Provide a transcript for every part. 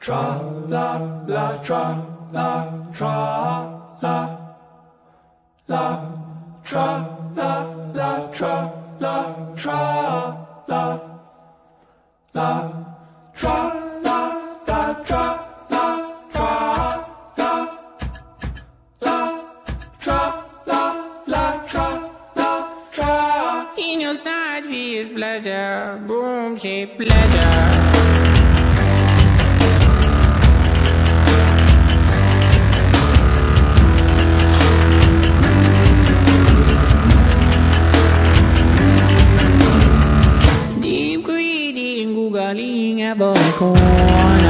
Tra la la tra la tra la la tra la la tra la tra la la tra la la tra la tra la la tra la la tra la tra. In your snatch is pleasure, boom, she pleasure. Galing above the corner.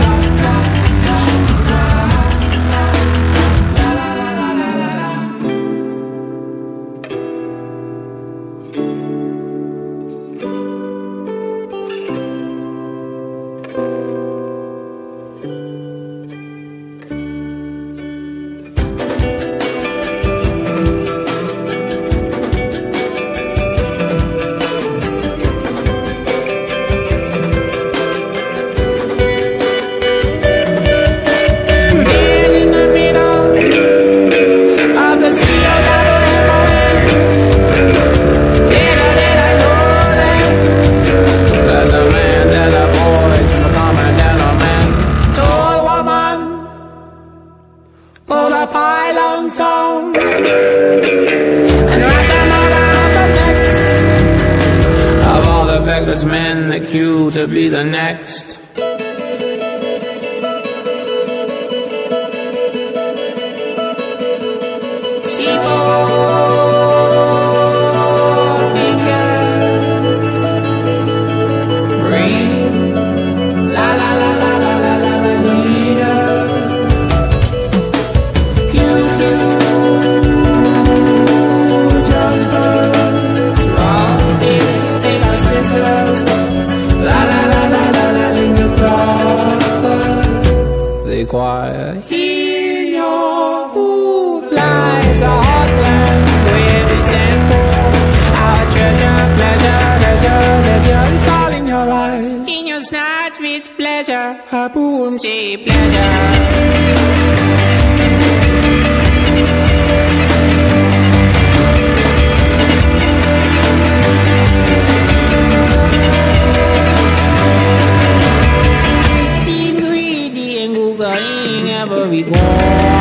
Pull a pylon song and wrap them around the necks of all the feckless men that queue to be the next. Fingers ring, la la la la la la la la leader. Choir. In your hoof lies a heartland with the tempo. Our treasure, pleasure, leisure, leisure, it's all in your eyes. In your snatch with pleasure, a boom, she pleasure. Every corner.